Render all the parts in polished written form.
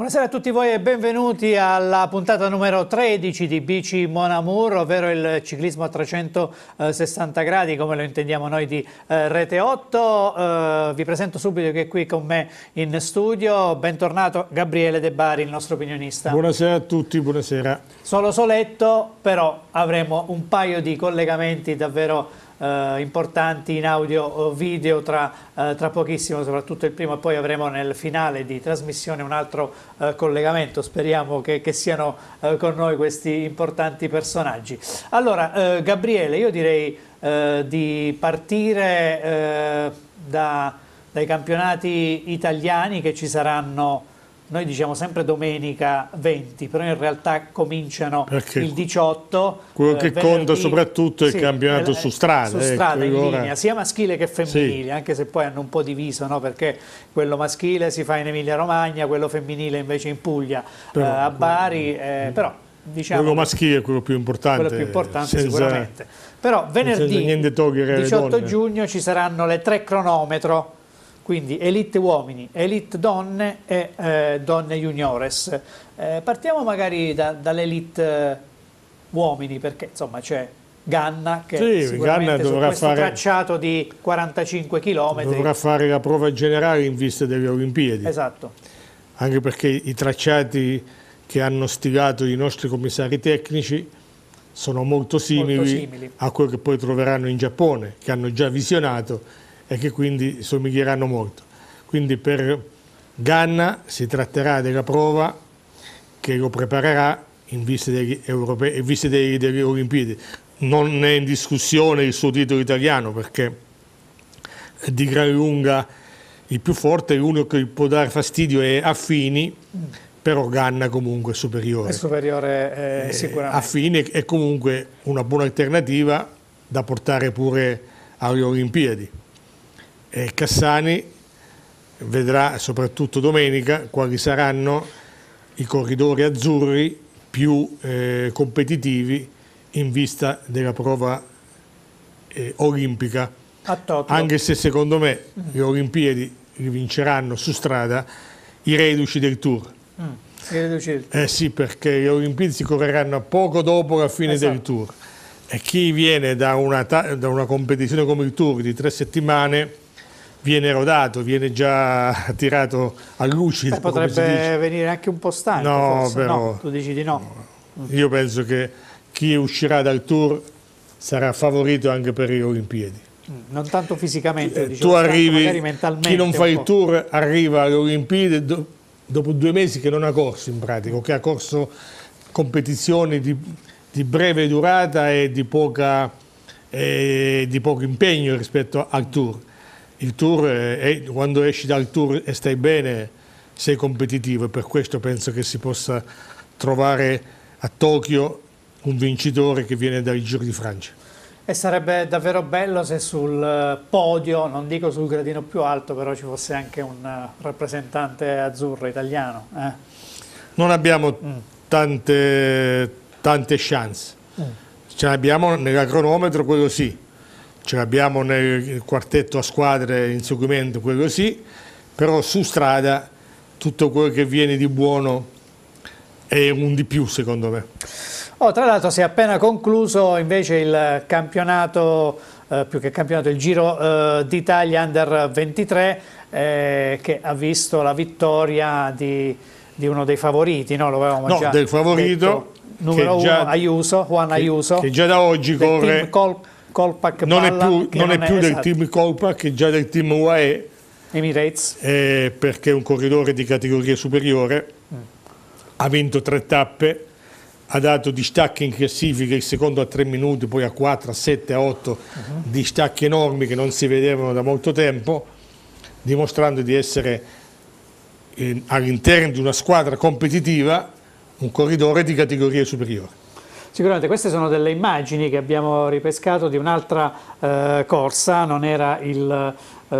Buonasera a tutti voi e benvenuti alla puntata numero 13 di Bici Mon Amour, ovvero il ciclismo a 360 gradi come lo intendiamo noi di Rete 8. Vi presento subito che è qui con me in studio, bentornato Gabriele De Bari, il nostro opinionista. Buonasera a tutti, buonasera. Solo soletto, però avremo un paio di collegamenti davvero importanti in audio o video tra pochissimo, soprattutto il primo, e poi avremo nel finale di trasmissione un altro collegamento. Speriamo che siano con noi questi importanti personaggi. Allora, Gabriele, io direi di partire dai campionati italiani che ci saranno. Noi diciamo sempre domenica 20, però in realtà cominciano il 18. Quello che conta soprattutto è il campionato su strada. Su strada, in linea, sia maschile che femminile, anche se poi hanno un po' diviso, no? Perché quello maschile si fa in Emilia-Romagna, quello femminile invece in Puglia, a Bari, però diciamo... Quello maschile è quello più importante. Quello più importante sicuramente. Però venerdì 18 giugno ci saranno le 3 cronometro, quindi elite uomini, elite donne e donne juniores. Partiamo magari dall'elite uomini, perché insomma c'è Ganna che sicuramente su questo tracciato di 45 km dovrà fare la prova generale in vista delle Olimpiadi. Esatto. Anche perché i tracciati che hanno stilato i nostri commissari tecnici sono molto simili a quello che poi troveranno in Giappone, che hanno già visionato e che quindi somiglieranno molto. Quindi per Ganna si tratterà della prova che lo preparerà in vista degli europei, in vista delle Olimpiadi. Non è in discussione il suo titolo italiano, perché è di gran lunga il più forte, l'unico che può dare fastidio è Affini, però Ganna comunque è superiore. È superiore sicuramente. Affini è comunque una buona alternativa da portare pure alle Olimpiadi. E Cassani vedrà soprattutto domenica quali saranno i corridori azzurri più competitivi in vista della prova olimpica, anche se secondo me le Olimpiadi vinceranno su strada i reduci del Tour. Sì, perché le Olimpiadi si correranno poco dopo la fine del Tour, e chi viene da una competizione come il Tour di 3 settimane viene rodato, viene già tirato a lucido. Potrebbe venire anche un po' stanco, forse. Però, no, tu dici di no. Io penso che chi uscirà dal Tour sarà favorito anche per le Olimpiadi. Non tanto fisicamente, tu arrivi, magari mentalmente. Chi non fa il Tour arriva alle Olimpiadi dopo 2 mesi che non ha corso in pratica, che ha corso competizioni di breve durata e di poco impegno rispetto al Tour. Il Tour, quando esci dal Tour e stai bene, sei competitivo, e per questo penso che si possa trovare a Tokyo un vincitore che viene dal Giro di Francia. E sarebbe davvero bello se sul podio, non dico sul gradino più alto, però ci fosse anche un rappresentante azzurro italiano. Non abbiamo tante chance. Ce l'abbiamo nella cronometro, quello sì. Ce l'abbiamo nel quartetto a squadre in seguimento, quello sì, però su strada tutto quello che viene di buono è un di più, secondo me. Tra l'altro si è appena concluso invece il campionato, più che campionato, il Giro d'Italia Under 23, che ha visto la vittoria di uno dei favoriti, no? Lo avevamo già del favorito, detto, numero 1, Juan Ayuso, che già da oggi corre... Non è più del team Colpack, che già del team UAE Emirates, perché è un corridore di categoria superiore, ha vinto 3 tappe, ha dato distacchi in classifica, il secondo a 3 minuti, poi a 4, a 7, a 8, distacchi enormi che non si vedevano da molto tempo, dimostrando di essere all'interno di una squadra competitiva un corridore di categoria superiore. Sicuramente queste sono delle immagini che abbiamo ripescato di un'altra corsa, non era il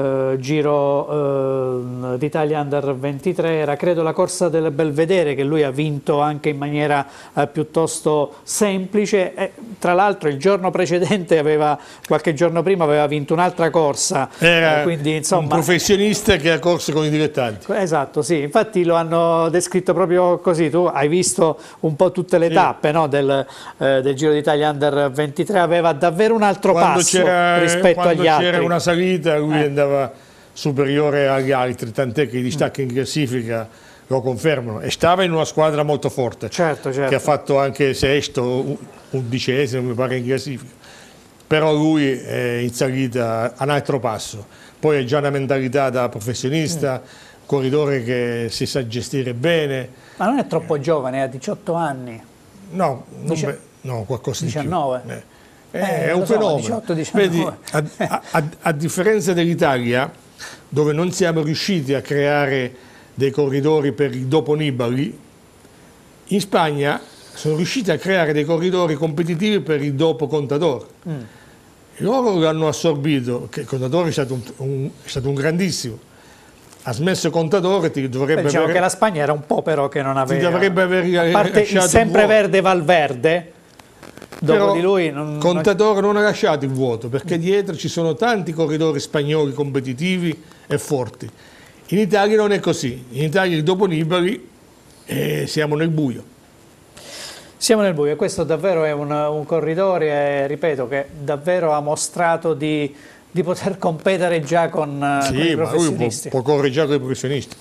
Giro d'Italia Under 23, era credo la corsa del Belvedere, che lui ha vinto anche in maniera piuttosto semplice. tra l'altro il giorno precedente qualche giorno prima aveva vinto un'altra corsa. Era quindi, insomma, un professionista che ha corso con i dilettanti. Esatto, sì, infatti lo hanno descritto proprio così. Tu hai visto un po' tutte le tappe, no, del Giro d'Italia Under 23, aveva davvero un altro passo rispetto agli altri. Quando c'era una salita lui andava superiore agli altri, tant'è che i distacchi in classifica lo confermano, e stava in una squadra molto forte, certo. che ha fatto anche sesto, undicesimo mi pare in classifica, però lui è in salita a un altro passo, poi ha già una mentalità da professionista, corridore che si sa gestire bene. Ma non è troppo giovane, ha 18 anni. No, no, qualcosa 19. di più. È un fenomeno. 18, 19. Vedi, a differenza dell'Italia, dove non siamo riusciti a creare dei corridori per il dopo Nibali, in Spagna sono riusciti a creare dei corridori competitivi per il dopo Contador. Loro lo hanno assorbito, che Contador è stato un grandissimo. Ha smesso Contador e ti dovrebbe diciamo che la Spagna era un po' però che non aveva... Ti dovrebbe aver a parte il sempreverde Valverde, dopo però di lui... Contador non ha lasciato il vuoto, perché dietro ci sono tanti corridori spagnoli competitivi e forti. In Italia non è così, in Italia il dopo Nibali siamo nel buio. Siamo nel buio, questo davvero è un corridore, ripeto, che davvero ha mostrato di poter competere già con i professionisti. Sì, ma lui può correre già con i professionisti.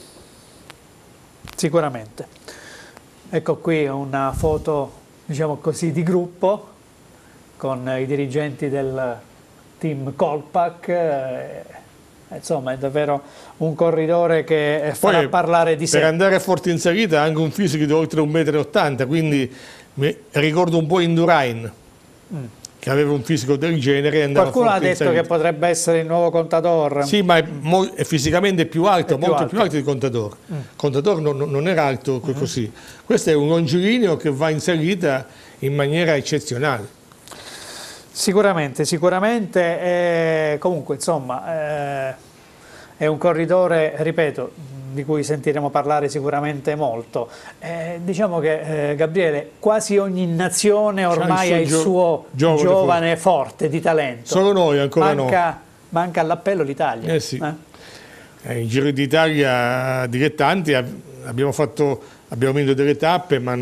Sicuramente. Ecco qui una foto, diciamo così, di gruppo con i dirigenti del team Colpack. Insomma, è davvero un corridore che farà parlare di sé. Per andare forte in salita ha anche un fisico di oltre 1,80 m, quindi mi ricordo un po' Indurain, che aveva un fisico del genere e andava Qualcuno forte ha detto che potrebbe essere il nuovo Contador. Sì, ma è fisicamente più alto, molto più alto di Contador. Contador non era alto così. Questo è un longilineo che va in salita in maniera eccezionale. Sicuramente. Comunque, insomma, è un corridore, ripeto, di cui sentiremo parlare sicuramente molto. Diciamo che, Gabriele, quasi ogni nazione ormai ha il suo giovane forte di talento. Solo noi ancora manca all'appello l'Italia. Sì. In Giro d'Italia dilettanti abbiamo vinto delle tappe, ma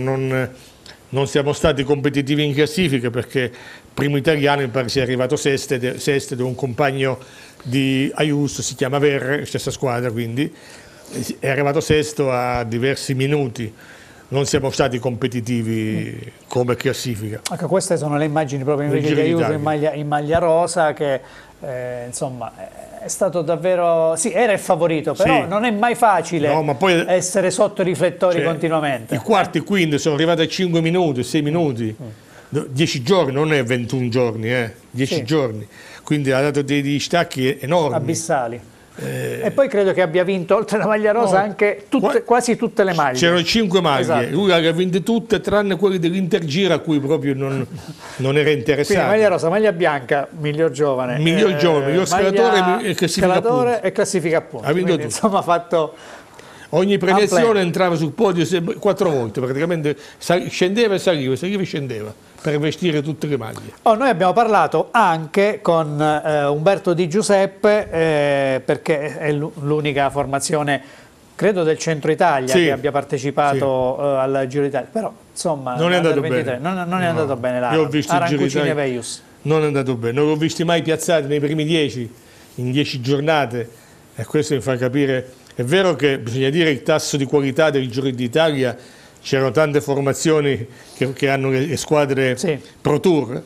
non siamo stati competitivi in classifica, perché primo italiano mi pare sia arrivato sesto ed è un compagno di Ayuso, si chiama Verre, stessa squadra, quindi è arrivato sesto a diversi minuti. Non siamo stati competitivi come classifica. Ecco, queste sono le immagini proprio invece di Ayuso in maglia rosa, che insomma è stato davvero, sì, era il favorito, però non è mai facile essere sotto i riflettori continuamente. I quarti e quinti sono arrivati a 5 minuti, 6 minuti, 10 giorni, non è 21 giorni, 10 giorni, quindi ha dato dei stacchi enormi. Abissali. E poi credo che abbia vinto, oltre alla maglia rosa, anche quasi tutte le maglie. C'erano 5 maglie, lui le ha vinte tutte tranne quelle dell'Intergiro a cui proprio non era interessato. Quindi maglia rosa, maglia bianca, miglior giovane. Miglior scalatore e classifica a punti. Ha vinto tutto. Insomma, ha fatto... Ogni premiazione entrava sul podio 4 volte, praticamente scendeva e saliva e scendeva per vestire tutte le maglie. Noi abbiamo parlato anche con Umberto Di Giuseppe, perché è l'unica formazione, credo, del centro Italia che abbia partecipato al Giro d'Italia, però insomma non è andato 23, bene. Non è andato bene là. Io ho visto il Giro d'Italia, non è andato bene, non l'ho visti mai piazzati nei primi 10, in 10 giornate, e questo mi fa capire. È vero che bisogna dire il tasso di qualità del Giro d'Italia, c'erano tante formazioni che hanno le squadre Pro Tour,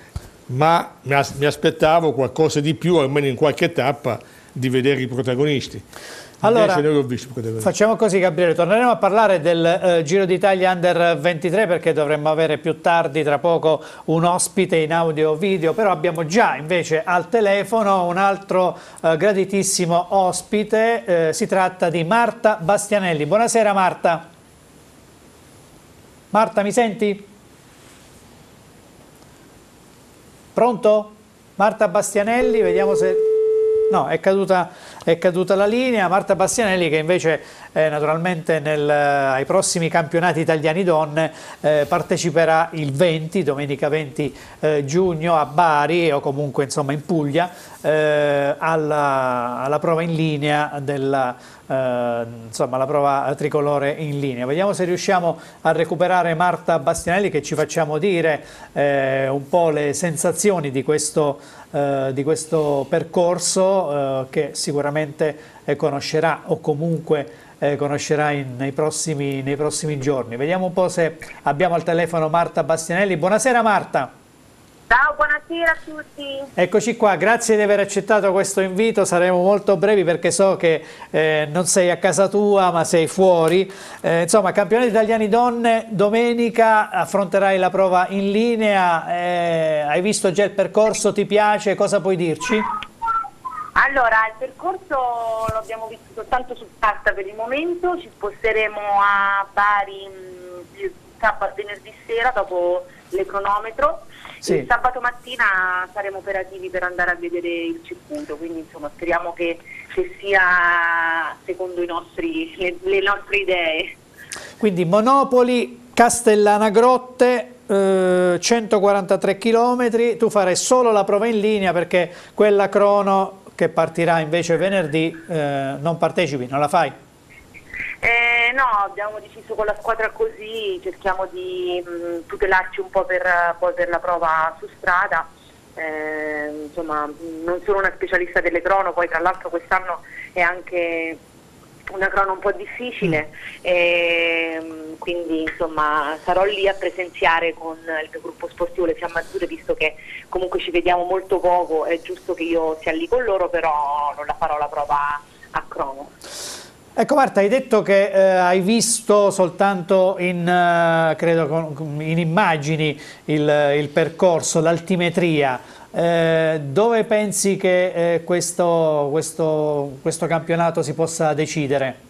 ma mi aspettavo qualcosa di più, almeno in qualche tappa, di vedere i protagonisti. Allora, facciamo così, Gabriele, torneremo a parlare del Giro d'Italia Under 23, perché dovremmo avere più tardi, tra poco, un ospite in audio video, però abbiamo già invece al telefono un altro graditissimo ospite, si tratta di Marta Bastianelli. Buonasera Marta. Marta, mi senti? Pronto? Marta Bastianelli, vediamo se No, è caduta la linea. Marta Bastianelli, che invece naturalmente ai prossimi campionati italiani donne parteciperà il 20, domenica 20 giugno a Bari, o comunque insomma in Puglia, alla prova in linea insomma la prova tricolore in linea. Vediamo se riusciamo a recuperare Marta Bastianelli, che ci facciamo dire un po' le sensazioni di questo percorso che sicuramente conoscerà, o comunque conoscerà nei prossimi giorni. Vediamo un po' se abbiamo al telefono Marta Bastianelli. Buonasera Marta. Ciao, buonasera a tutti. Eccoci qua, grazie di aver accettato questo invito. Saremo molto brevi perché so che non sei a casa tua ma sei fuori. Insomma, campionati italiani donne, domenica affronterai la prova in linea. Hai visto già il percorso, ti piace? Cosa puoi dirci? Allora, il percorso lo abbiamo visto soltanto su carta per il momento. Ci sposteremo a Bari il sabato, venerdì sera dopo l'ecronometro. Sì. Il sabato mattina saremo operativi per andare a vedere il circuito, quindi insomma speriamo che sia secondo le nostre idee. Quindi Monopoli, Castellana Grotte, 143 km, tu farai solo la prova in linea perché quella crono che partirà invece venerdì non partecipi, non la fai? No, abbiamo deciso con la squadra così, cerchiamo di tutelarci un po' per la prova su strada. Insomma, non sono una specialista delle crono, poi tra l'altro quest'anno è anche una crono un po' difficile, quindi insomma sarò lì a presenziare con il mio gruppo sportivo Le Fiamme Azzurre, visto che comunque ci vediamo molto poco, è giusto che io sia lì con loro, però non la farò la prova a crono. Ecco Marta, hai detto che hai visto soltanto credo in immagini il percorso, l'altimetria. Dove pensi che questo campionato si possa decidere?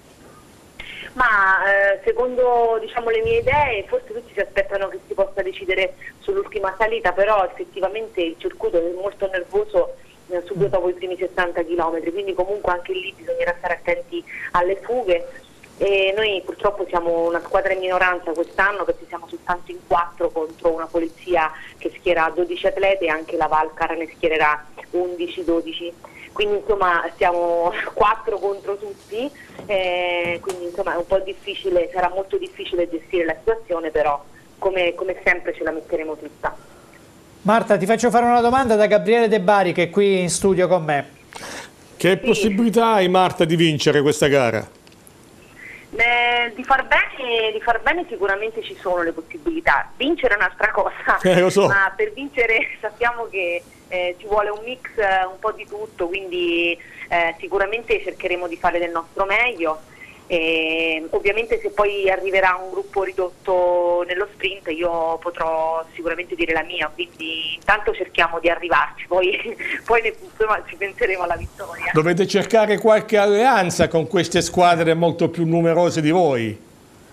Ma secondo le mie idee, forse tutti si aspettano che si possa decidere sull'ultima salita, però effettivamente il circuito è molto nervoso subito dopo i primi 70 km, quindi comunque anche lì bisognerà stare attenti alle fughe. E noi purtroppo siamo una squadra in minoranza quest'anno perché siamo soltanto in 4 contro una polizia che schiera 12 atlete, e anche la Valcar ne schiererà 11-12, quindi insomma siamo 4 contro tutti, quindi insomma è un po' difficile, sarà molto difficile gestire la situazione, però come sempre ce la metteremo tutta. Marta, ti faccio fare una domanda da Gabriele De Bari, che è qui in studio con me. Che possibilità hai, Marta, di vincere questa gara? Di far bene sicuramente ci sono le possibilità. Vincere è un'altra cosa, lo so. Ma per vincere sappiamo che ci vuole un mix un po' di tutto, quindi sicuramente cercheremo di fare del nostro meglio. Ovviamente se poi arriverà un gruppo ridotto nello sprint io potrò sicuramente dire la mia, quindi intanto cerchiamo di arrivarci, poi insomma, ci penseremo alla vittoria. Dovete cercare qualche alleanza con queste squadre molto più numerose di voi?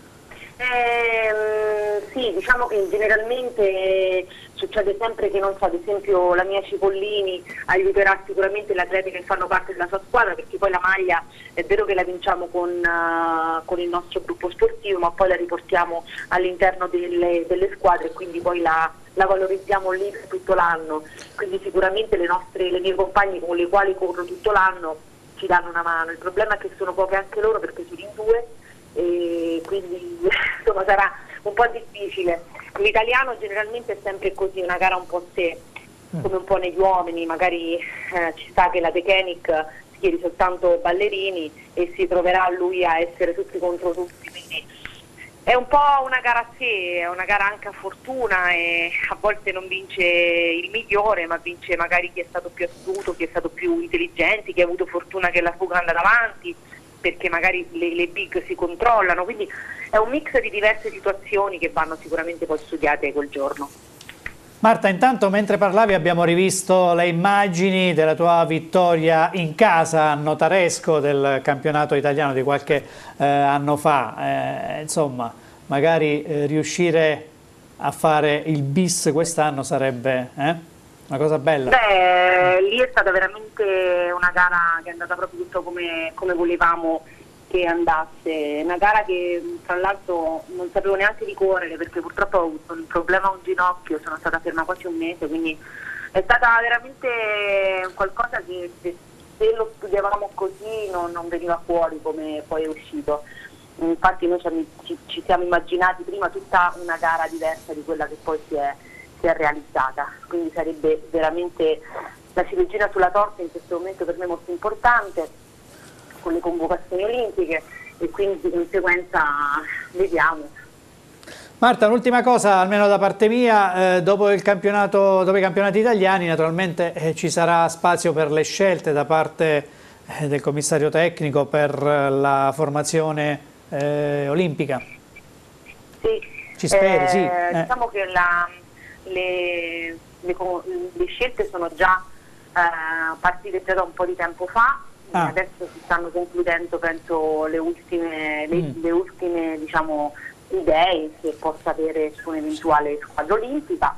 Sì, diciamo che generalmente succede sempre che, non so, ad esempio la mia Cipollini aiuterà sicuramente le atlete che fanno parte della sua squadra, perché poi la maglia è vero che la vinciamo con il nostro gruppo sportivo, ma poi la riportiamo all'interno delle squadre e quindi poi la valorizziamo lì per tutto l'anno, quindi sicuramente le mie compagne con le quali corro tutto l'anno ci danno una mano. Il problema è che sono poche anche loro perché sono in 2 e quindi insomma sarà un po' difficile. L'italiano generalmente è sempre così, una gara un po' a sé, come un po' negli uomini, magari ci sta che la Tecanic schieri soltanto ballerini e si troverà lui a essere tutti contro tutti, quindi è un po' una gara a sé, è una gara anche a fortuna e a volte non vince il migliore, ma vince magari chi è stato più astuto, chi è stato più intelligente, chi ha avuto fortuna che la fuga è andata avanti, perché magari le big si controllano, quindi è un mix di diverse situazioni che vanno sicuramente poi studiate quel giorno. Marta, intanto mentre parlavi abbiamo rivisto le immagini della tua vittoria in casa a Notaresco del campionato italiano di qualche anno fa. Insomma, magari riuscire a fare il bis quest'anno sarebbe... una cosa bella. Beh, lì è stata veramente una gara che è andata proprio tutto come volevamo che andasse, una gara che tra l'altro non sapevo neanche di correre perché purtroppo ho avuto un problema a un ginocchio, sono stata ferma quasi un mese, quindi è stata veramente qualcosa che se lo studiavamo così non veniva fuori come poi è uscito. Infatti noi ci siamo immaginati prima tutta una gara diversa di quella che poi si è realizzata, quindi sarebbe veramente la ciliegina sulla torta in questo momento per me molto importante con le convocazioni olimpiche e quindi di conseguenza vediamo. Marta, un'ultima cosa almeno da parte mia, dopo i campionati italiani naturalmente ci sarà spazio per le scelte da parte del commissario tecnico per la formazione olimpica. Sì, ci speri? Sì. Diciamo che le scelte sono già partite già da un po' di tempo fa, adesso si stanno concludendo penso le ultime diciamo, idee che possa avere su un'eventuale squadra olimpica.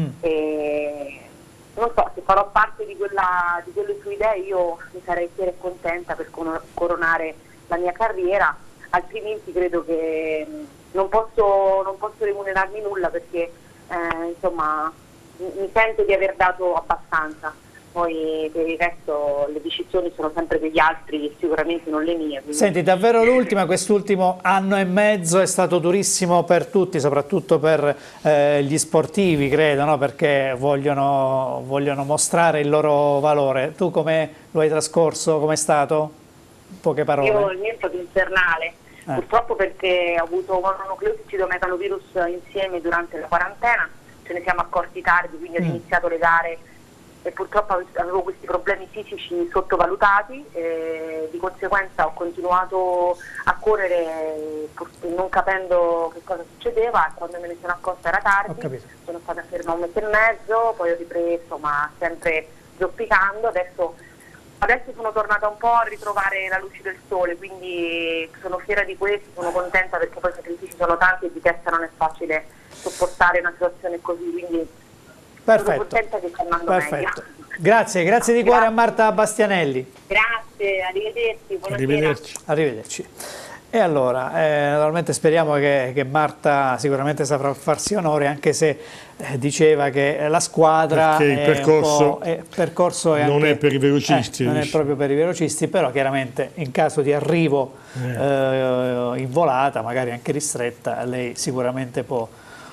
E non so, se farò parte di quelle sue idee io mi sarei fiera e contenta per coronare la mia carriera, altrimenti credo che non posso remunerarmi nulla perché insomma mi sento di aver dato abbastanza, poi per il resto le decisioni sono sempre degli altri e sicuramente non le mie. Quindi... Senti, davvero l'ultima, quest'ultimo anno e mezzo è stato durissimo per tutti, soprattutto per gli sportivi, credo, no? Perché vogliono mostrare il loro valore. Tu come lo hai trascorso? Com'è stato? Poche parole. Io il mio è stato infernale, purtroppo perché ho avuto mononucleotide-metanovirus insieme durante la quarantena, ce ne siamo accorti tardi, quindi ho iniziato le gare e purtroppo avevo questi problemi fisici sottovalutati e di conseguenza ho continuato a correre non capendo che cosa succedeva e quando me ne sono accorta era tardi, sono stata ferma un mese e mezzo, poi ho ripreso ma sempre zoppicando, adesso sono tornata un po' a ritrovare la luce del sole, quindi sono fiera di questo, sono contenta perché poi i sacrifici sono tanti e di testa non è facile sopportare una situazione così, quindi perfetto. sono contenta che sta andando meglio. Grazie di cuore a Marta Bastianelli. Grazie, arrivederci, buonasera. Arrivederci. E allora, naturalmente speriamo che Marta sicuramente saprà farsi onore, anche se diceva che la squadra il percorso è non anche, è per i velocisti. Non è proprio per i velocisti, però chiaramente in caso di arrivo in volata, magari anche ristretta, lei sicuramente può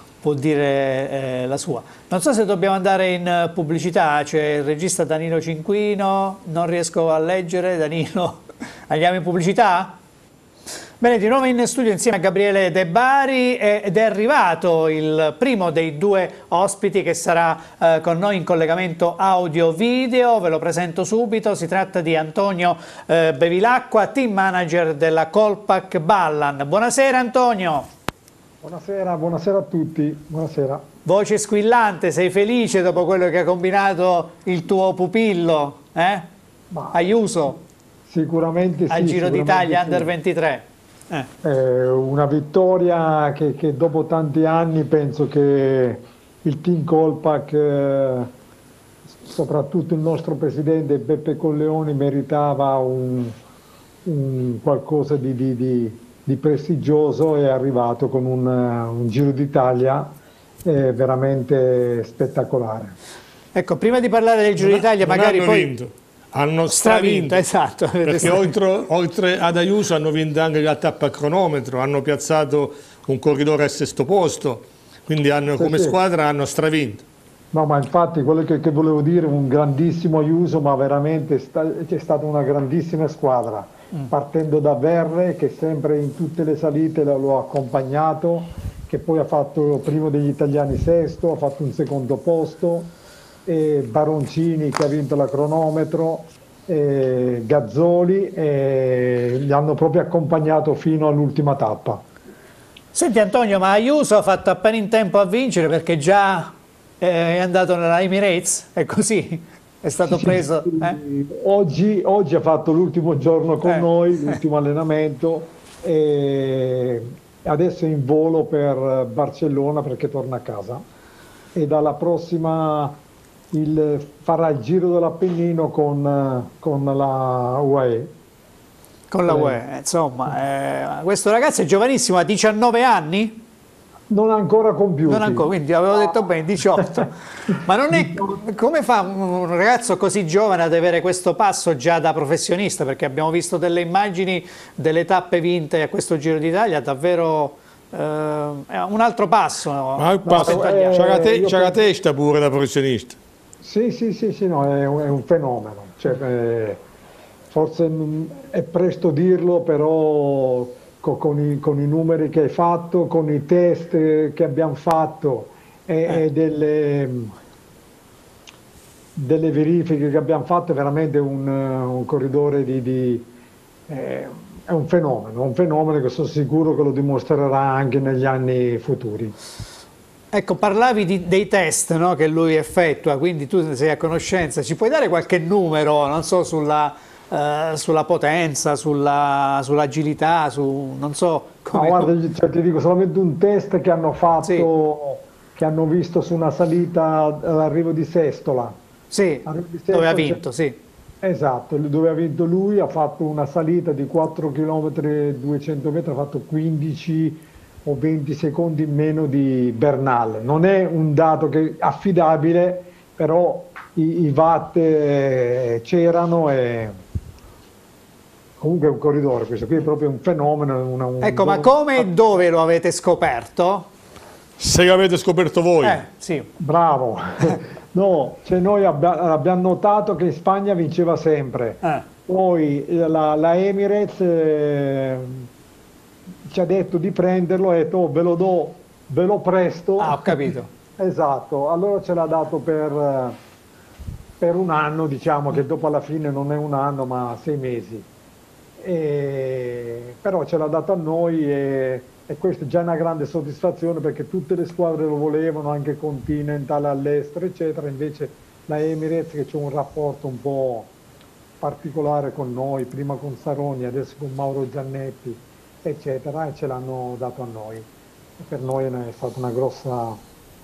dire la sua. Non so se dobbiamo andare in pubblicità, c'è il regista Danilo Cinquino, non riesco a leggere. Danilo, andiamo in pubblicità? Bene, di nuovo in studio insieme a Gabriele De Bari ed è arrivato il primo dei due ospiti che sarà con noi in collegamento audio-video, ve lo presento subito, si tratta di Antonio Bevilacqua, team manager della Colpack Ballan. Buonasera Antonio. Buonasera a tutti, buonasera. Voce squillante, sei felice dopo quello che ha combinato il tuo pupillo, Ayuso? Sicuramente sì. Al Giro d'Italia Under 23. Una vittoria che dopo tanti anni penso che il team Colpack, soprattutto il nostro presidente Beppe Colleoni, meritava un qualcosa di prestigioso, è arrivato con un Giro d'Italia veramente spettacolare. Ecco, prima di parlare del Giro d'Italia magari poi... Vinto. Hanno stravinto, esatto, perché oltre ad Ayuso hanno vinto anche la tappa a cronometro, hanno piazzato un corridore al 6° posto, quindi come squadra hanno stravinto. No, ma infatti quello che volevo dire, un grandissimo Ayuso, ma veramente c'è stata una grandissima squadra, partendo da Verre che sempre in tutte le salite l'ho accompagnato, che poi ha fatto primo degli italiani 6°, ha fatto un 2° posto, e Baroncini che ha vinto la cronometro, Gazzoli, li hanno proprio accompagnato fino all'ultima tappa. Senti Antonio, ma Ayuso ha fatto appena in tempo a vincere perché già è andato nella Emirates, è così? È stato preso? Oggi ha fatto l'ultimo giorno con noi, l'ultimo allenamento, e adesso è in volo per Barcellona perché torna a casa, e dalla prossima farà il giro dell'Appennino con la UAE. Con la UE, insomma, questo ragazzo è giovanissimo, ha 19 anni? Non ancora compiuti. Non ancora, quindi avevo detto bene, 18. Ma non è, come fa un ragazzo così giovane ad avere questo passo già da professionista? Perché abbiamo visto delle immagini delle tappe vinte a questo Giro d'Italia, davvero è un altro passo. Ma c'ha la testa pure da professionista. Sì, no, è un fenomeno. Cioè, forse è presto dirlo, però con i numeri che hai fatto, con i test che abbiamo fatto e delle verifiche che abbiamo fatto, è veramente un corridore è un fenomeno che sono sicuro che lo dimostrerà anche negli anni futuri. Ecco, parlavi dei test, no, che lui effettua, quindi tu sei a conoscenza, ci puoi dare qualche numero, non so, sulla potenza, sull'agilità, non so come... Guarda, cioè, ti dico solamente un test che hanno fatto, sì, che hanno visto su una salita all'arrivo di Sestola. Sì, dove ha vinto, sì. Esatto, dove ha vinto lui, ha fatto una salita di 4 km e 200 metri, ha fatto 15 o 20 secondi in meno di Bernal. Non è un dato affidabile, però i watt c'erano e... Comunque è un corridore, questo qui è proprio un fenomeno. Ecco, ma come e dove lo avete scoperto? Se l'avete scoperto voi. Sì. Bravo. No, cioè noi abbiamo notato che in Spagna vinceva sempre. Poi la Emirates ci ha detto di prenderlo e ha detto, oh, ve lo do, ve lo presto. Ah, ho capito. Esatto, allora ce l'ha dato per un anno, diciamo che dopo alla fine non è un anno ma 6 mesi. Però ce l'ha dato a noi e questa è già una grande soddisfazione, perché tutte le squadre lo volevano, anche Continental all'estero eccetera, invece la Emirates, che c'è un rapporto un po' particolare con noi, prima con Saroni, adesso con Mauro Giannetti eccetera, e ce l'hanno dato a noi, e per noi è stata una grossa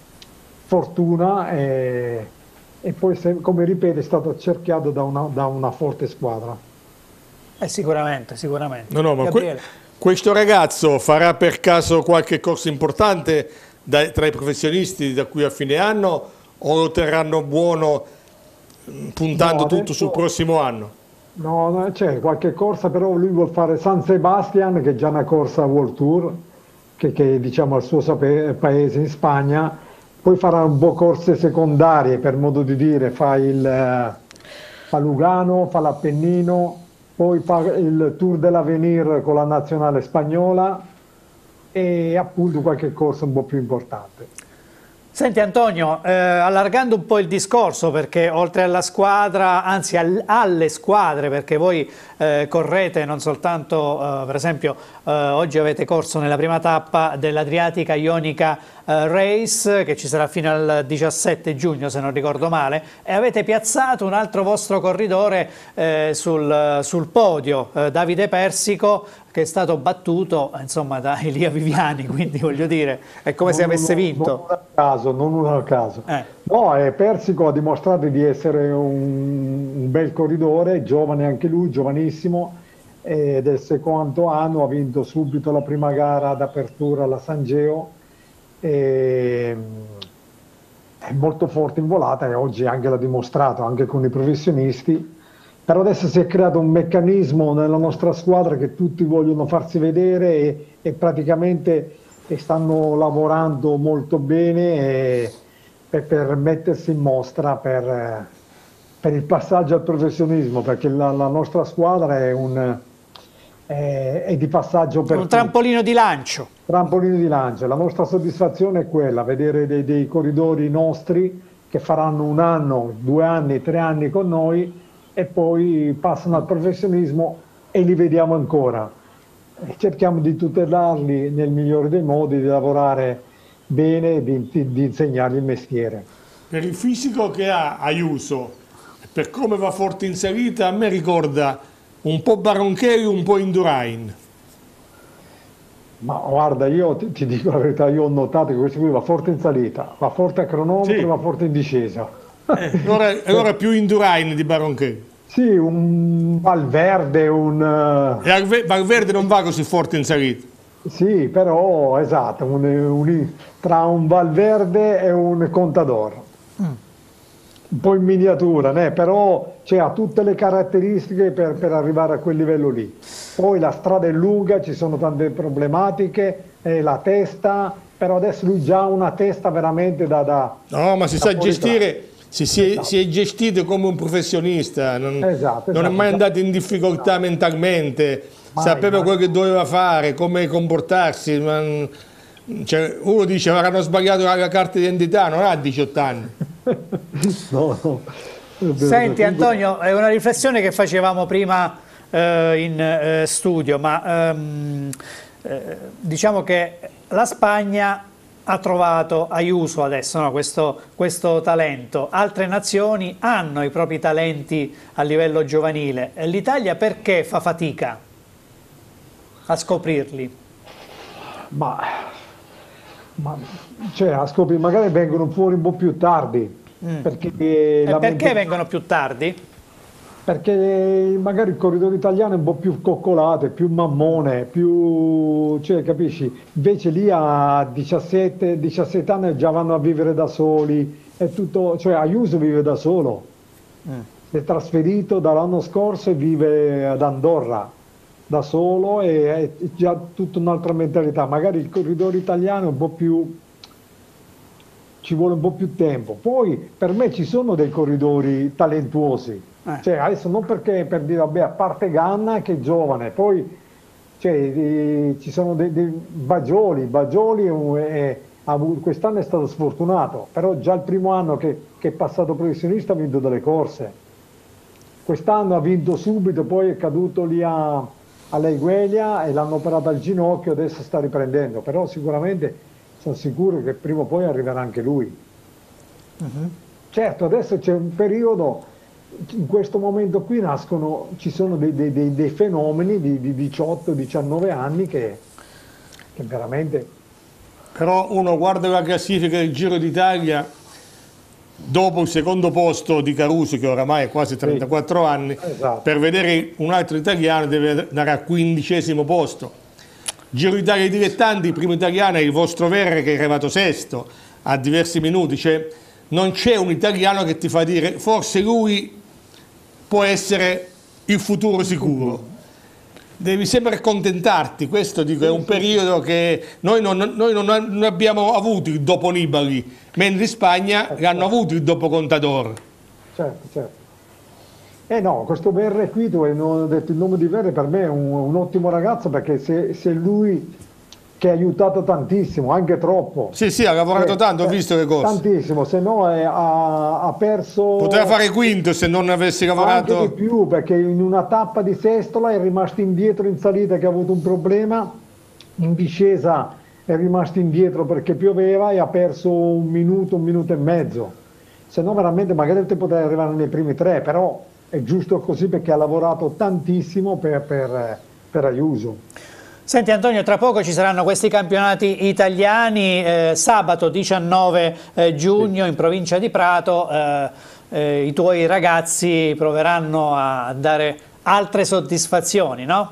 fortuna e poi come ripeto è stato cerchiato da una forte squadra. Sicuramente. No, ma questo ragazzo farà per caso qualche corso importante tra i professionisti da qui a fine anno, o lo terranno buono puntando tutto sul prossimo anno? No, c'è qualche corsa, però lui vuol fare San Sebastian, che è già una corsa World Tour, che diciamo al suo paese in Spagna, poi farà un po' corse secondarie, per modo di dire, fa Lugano, fa l'Appennino, poi fa il Tour dell'Avenir con la nazionale spagnola e appunto qualche corso un po' più importante. Senti Antonio, allargando un po' il discorso, perché oltre alla squadra, anzi alle squadre, perché voi correte non soltanto, per esempio, oggi avete corso nella prima tappa dell'Adriatica Ionica Race, che ci sarà fino al 17 giugno se non ricordo male, e avete piazzato un altro vostro corridore sul podio, Davide Persico, che è stato battuto insomma da Elia Viviani, quindi voglio dire è come se avesse vinto. Non uno al caso. No, Persico ha dimostrato di essere un bel corridore, giovane anche lui, giovanissimo, ed è il secondo anno, ha vinto subito la prima gara d'apertura alla San Geo, è molto forte in volata e oggi anche l'ha dimostrato, anche con i professionisti. Però adesso si è creato un meccanismo nella nostra squadra che tutti vogliono farsi vedere e praticamente stanno lavorando molto bene per mettersi in mostra per il passaggio al professionismo, perché la nostra squadra è di passaggio per un trampolino di lancio. Trampolino di lancio. La nostra soddisfazione è quella, vedere dei corridori nostri che faranno 1 anno, 2 anni, 3 anni con noi e poi passano al professionismo e li vediamo ancora. E cerchiamo di tutelarli nel migliore dei modi, di lavorare bene e di insegnargli il mestiere. Per il fisico che ha Ayuso, per come va forte in salita, a me ricorda un po' Baroncheri, un po' Indurain. Ma guarda, io ti dico la verità, io ho notato che questo qui va forte in salita, va forte a cronometro, sì, va forte in discesa. Allora più Indurain di Baronché. Sì, un Valverde, Valverde non va così forte in salita. Sì, però, esatto, tra un Valverde e un Contador. Un po' in miniatura, però ha tutte le caratteristiche per arrivare a quel livello lì. Poi la strada è lunga, ci sono tante problematiche, la testa, però adesso lui già ha una testa veramente da no, ma si sa gestire, si è gestito come un professionista, non è mai andato in difficoltà mentalmente, sapeva quello che doveva fare, come comportarsi. Uno dice avranno sbagliato la carta d'identità, non ha 18 anni. No. Senti Antonio, è una riflessione che facevamo prima in studio, ma diciamo che la Spagna ha trovato Ayuso adesso, no? questo talento, altre nazioni hanno i propri talenti a livello giovanile, l'Italia perché fa fatica a scoprirli? Ma a scoprire, magari vengono fuori un po' più tardi. Perché vengono più tardi? Perché magari il corridore italiano è un po' più coccolato, più mammone, capisci? Invece lì a 17 anni già vanno a vivere da soli, è tutto, Ayuso vive da solo, si è trasferito dall'anno scorso e vive ad Andorra da solo e è già tutta un'altra mentalità. Magari il corridore italiano è un po' più, ci vuole un po' più tempo. Poi per me ci sono dei corridori talentuosi, adesso non perché per dire vabbè, a parte Ganna che è giovane, poi ci sono dei Bagioli quest'anno è stato sfortunato, però già il primo anno che è passato professionista ha vinto delle corse, quest'anno ha vinto subito, poi è caduto lì all'Egueglia e l'hanno operato al ginocchio, adesso sta riprendendo, però sicuramente sono sicuro che prima o poi arriverà anche lui. Certo, adesso c'è un periodo, in questo momento qui ci sono dei fenomeni di 18-19 anni che veramente... Però uno guarda la classifica del Giro d'Italia, dopo il secondo posto di Caruso, che oramai è quasi 34 anni, esatto. Per vedere un altro italiano deve andare al 15° posto. Giro d'Italia dei dilettanti, il primo italiano è il vostro Verre che è arrivato sesto a diversi minuti, non c'è un italiano che ti fa dire forse lui può essere il futuro sicuro. Devi sempre accontentarti, questo dico, è un periodo che noi non abbiamo avuto il dopo Nibali, mentre in Spagna l'hanno avuto il dopo Contador. Certo. No, questo Verre qui, tu hai detto il nome di Verre, per me è un ottimo ragazzo, perché se lui che ha aiutato tantissimo, anche troppo. Sì, ha lavorato tanto, ho visto le cose. Tantissimo, se no ha perso... Poteva fare quinto se non avessi lavorato... Anche di più, perché in una tappa di Sestola è rimasto indietro in salita, che ha avuto un problema, in discesa è rimasto indietro perché pioveva e ha perso un minuto e mezzo. Se no veramente magari te potevi arrivare nei primi 3, però è giusto così perché ha lavorato tantissimo per Ayuso. Senti Antonio, tra poco ci saranno questi campionati italiani, sabato 19 giugno in provincia di Prato, i tuoi ragazzi proveranno a dare altre soddisfazioni, no?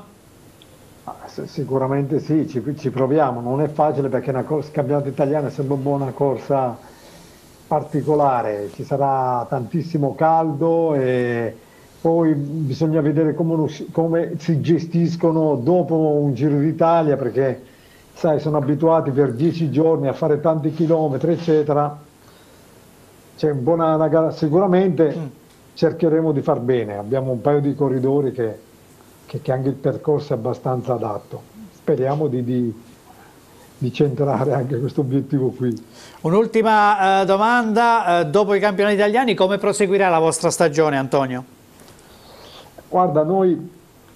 Sicuramente sì, ci proviamo, non è facile perché il campionato italiano è sempre un po' una corsa particolare, ci sarà tantissimo caldo e poi bisogna vedere come si gestiscono dopo un Giro d'Italia, perché sai, sono abituati per 10 giorni a fare tanti chilometri eccetera. C'è una buona gara, sicuramente cercheremo di far bene, abbiamo un paio di corridori che anche il percorso è abbastanza adatto, speriamo di centrare anche questo obiettivo qui. Un'ultima domanda, dopo i campionati italiani come proseguirà la vostra stagione, Antonio? Guarda, noi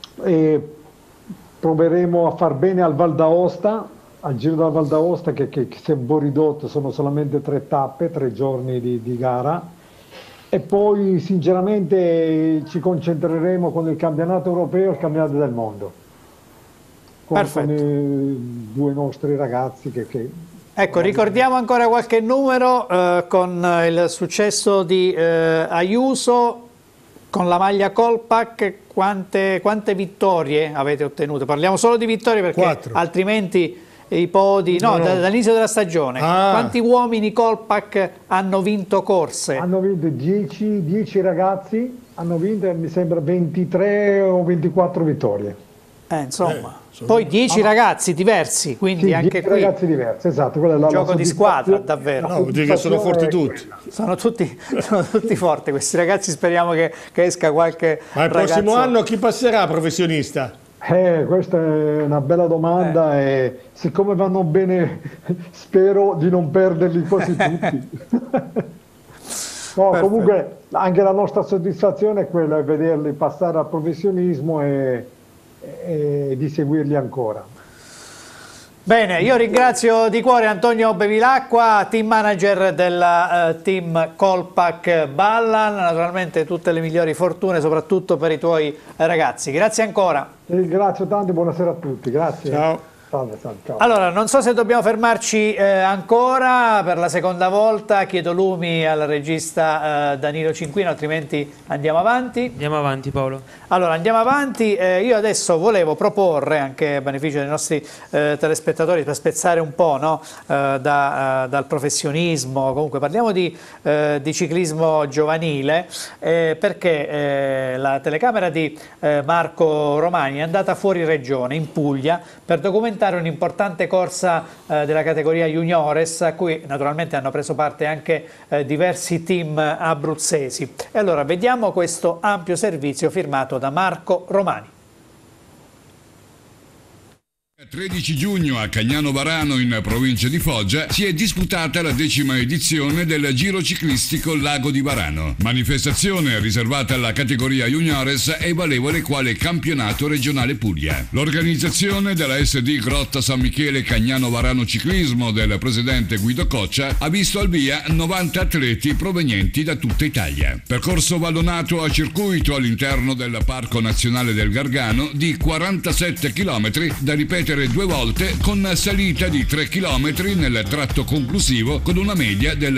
proveremo a far bene al Val d'Aosta, al Giro della Val d'Aosta che si è un po' ridotto, sono solamente 3 tappe, 3 giorni di gara, e poi sinceramente ci concentreremo con il campionato europeo e il campionato del mondo con i 2 nostri ragazzi che Ecco, ricordiamo ancora qualche numero con il successo di Ayuso, con la maglia Colpack, quante vittorie avete ottenuto? Parliamo solo di vittorie perché 4. altrimenti i podi... No, dall'inizio della stagione. Quanti uomini Colpack hanno vinto corse? Hanno vinto 10 ragazzi, hanno vinto mi sembra 23 o 24 vittorie. Insomma. Poi 10 ragazzi diversi, quindi sì, anche 10 qui ragazzi diversi, esatto. Quella è la gioco di squadra, davvero. No, vuol dire che sono forti tutti. Sono tutti forti questi ragazzi, speriamo che esca qualche Ma il ragazzo... prossimo anno chi passerà professionista? Questa è una bella domanda e siccome vanno bene spero di non perderli quasi tutti. No, comunque anche la nostra soddisfazione è quella di vederli passare al professionismo e di seguirli ancora. Bene, io ringrazio di cuore Antonio Bevilacqua, team manager del team Colpack Ballan, naturalmente tutte le migliori fortune soprattutto per i tuoi ragazzi. Grazie ancora. Ringrazio tanto e buonasera a tutti, grazie. Ciao. Salve, ciao. Allora, non so se dobbiamo fermarci ancora per la seconda volta, chiedo lumi al regista Danilo Cinquino, altrimenti andiamo avanti. Andiamo avanti, Paolo. Allora, andiamo avanti. Io adesso volevo proporre, anche a beneficio dei nostri telespettatori, per spezzare un po', no? Dal professionismo, comunque parliamo di ciclismo giovanile, perché la telecamera di Marco Romani è andata fuori regione, in Puglia, per documentare un'importante corsa della categoria juniores, a cui naturalmente hanno preso parte anche diversi team abruzzesi. E allora vediamo questo ampio servizio firmato da Marco Romani. 13 giugno a Cagnano Varano in provincia di Foggia si è disputata la 10ª edizione del Giro ciclistico Lago di Varano, manifestazione riservata alla categoria juniores e valevole quale campionato regionale Puglia. L'organizzazione della SD Grotta San Michele Cagnano Varano Ciclismo del presidente Guido Coccia ha visto al via 90 atleti provenienti da tutta Italia. Percorso vallonato a circuito all'interno del Parco Nazionale del Gargano di 47 km da ripetere 2 volte con salita di 3 km nel tratto conclusivo con una media del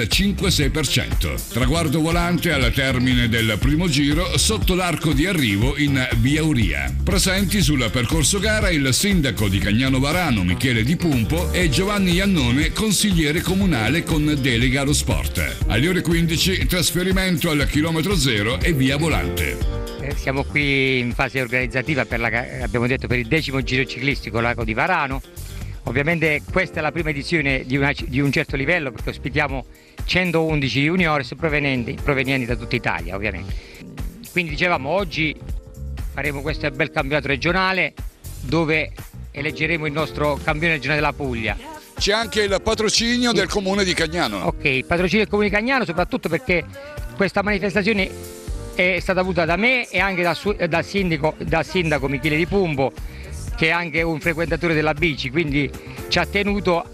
5-6%. Traguardo volante al termine del primo giro sotto l'arco di arrivo in Via Uria. Presenti sul percorso gara il sindaco di Cagnano Varano Michele Di Pumpo e Giovanni Iannone, consigliere comunale con delega allo sport. Alle ore 15 trasferimento al chilometro 0 e via volante. Siamo qui in fase organizzativa abbiamo detto, per il 10° giro ciclistico Lago di Varano. Ovviamente questa è la prima edizione di un certo livello, perché ospitiamo 111 juniores provenienti da tutta Italia, ovviamente. Quindi dicevamo, oggi faremo questo bel campionato regionale dove eleggeremo il nostro campione regionale della Puglia. C'è anche il patrocinio del comune di Cagnano. Ok, il patrocinio del comune di Cagnano, soprattutto perché questa manifestazione è stata avuta da me e anche dal sindaco Michele Di Pumpo, che è anche un frequentatore della bici, quindi ci ha tenuto